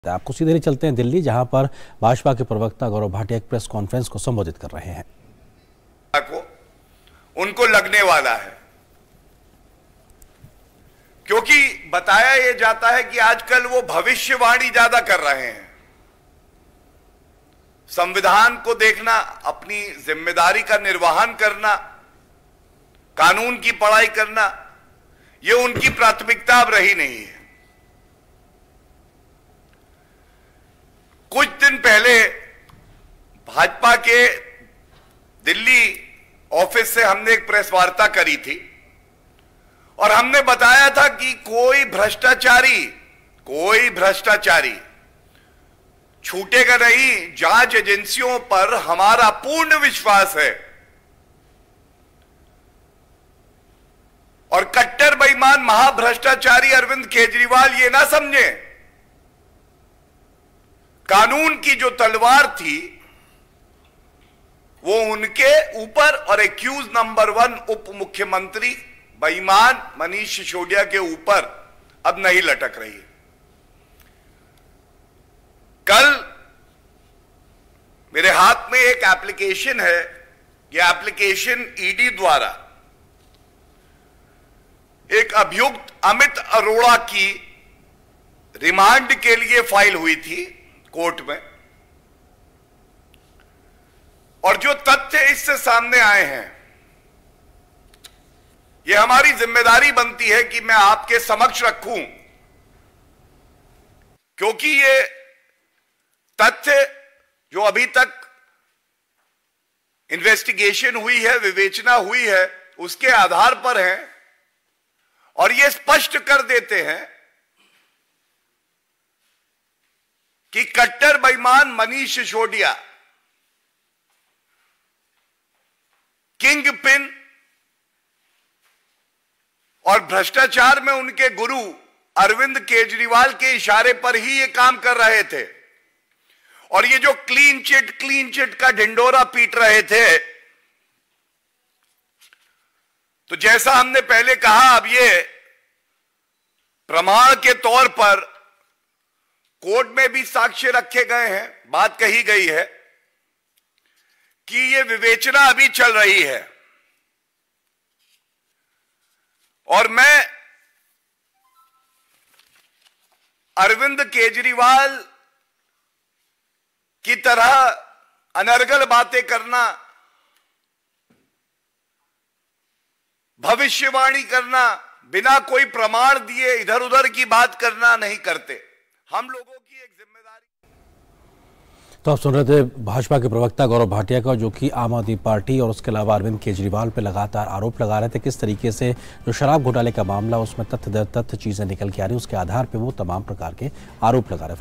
आपको सीधे चलते हैं दिल्ली, जहां पर भाजपा के प्रवक्ता गौरव भाटिया एक प्रेस कॉन्फ्रेंस को संबोधित कर रहे हैं। उनको लगने वाला है क्योंकि बताया यह जाता है कि आजकल वो भविष्यवाणी ज्यादा कर रहे हैं। संविधान को देखना, अपनी जिम्मेदारी का निर्वहन करना, कानून की पढ़ाई करना, ये उनकी प्राथमिकता अब रही नहीं है। कुछ दिन पहले भाजपा के दिल्ली ऑफिस से हमने एक प्रेस वार्ता करी थी और हमने बताया था कि कोई भ्रष्टाचारी छूटेगा नहीं। जांच एजेंसियों पर हमारा पूर्ण विश्वास है और कट्टर बेईमान महाभ्रष्टाचारी अरविंद केजरीवाल ये ना समझे, कानून की जो तलवार थी वो उनके ऊपर और एक्यूज नंबर 1 उप मुख्यमंत्री बेईमान मनीष सिसोदिया के ऊपर अब नहीं लटक रही है। कल मेरे हाथ में एक एप्लीकेशन है। यह एप्लीकेशन ईडी द्वारा एक अभियुक्त अमित अरोड़ा की रिमांड के लिए फाइल हुई थी कोर्ट में, और जो तथ्य इससे सामने आए हैं, यह हमारी जिम्मेदारी बनती है कि मैं आपके समक्ष रखूं, क्योंकि ये तथ्य जो अभी तक इन्वेस्टिगेशन हुई है, विवेचना हुई है, उसके आधार पर है और ये स्पष्ट कर देते हैं कि कट्टर बेईमान मनीष सिसोदिया किंग पिन और भ्रष्टाचार में उनके गुरु अरविंद केजरीवाल के इशारे पर ही ये काम कर रहे थे। और ये जो क्लीन चिट का ढिंडोरा पीट रहे थे, तो जैसा हमने पहले कहा, अब ये प्रमाण के तौर पर कोर्ट में भी साक्ष्य रखे गए हैं। बात कही गई है कि ये विवेचना अभी चल रही है और मैं अरविंद केजरीवाल की तरह अनर्गल बातें करना, भविष्यवाणी करना, बिना कोई प्रमाण दिए इधर उधर की बात करना नहीं करते। हम लोगों की एक जिम्मेदारी। तो आप सुन रहे थे भाजपा के प्रवक्ता गौरव भाटिया का, जो कि आम आदमी पार्टी और उसके अलावा अरविंद केजरीवाल पे लगातार आरोप लगा रहे थे। किस तरीके से जो शराब घोटाले का मामला, उसमें तथ्य चीजें निकल के आ रही, उसके आधार पर वो तमाम प्रकार के आरोप लगा रहे।